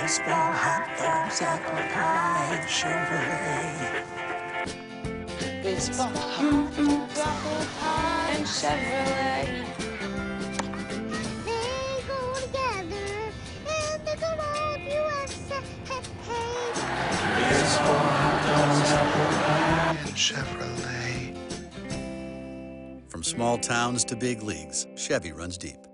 Baseball, hot dogs, apple pie, and Chevrolet. Baseball, hot dogs, apple pie, and Chevrolet. They go together in the good old USA. Baseball, hot dogs, apple pie, and Chevrolet. From small towns to big leagues, Chevy runs deep.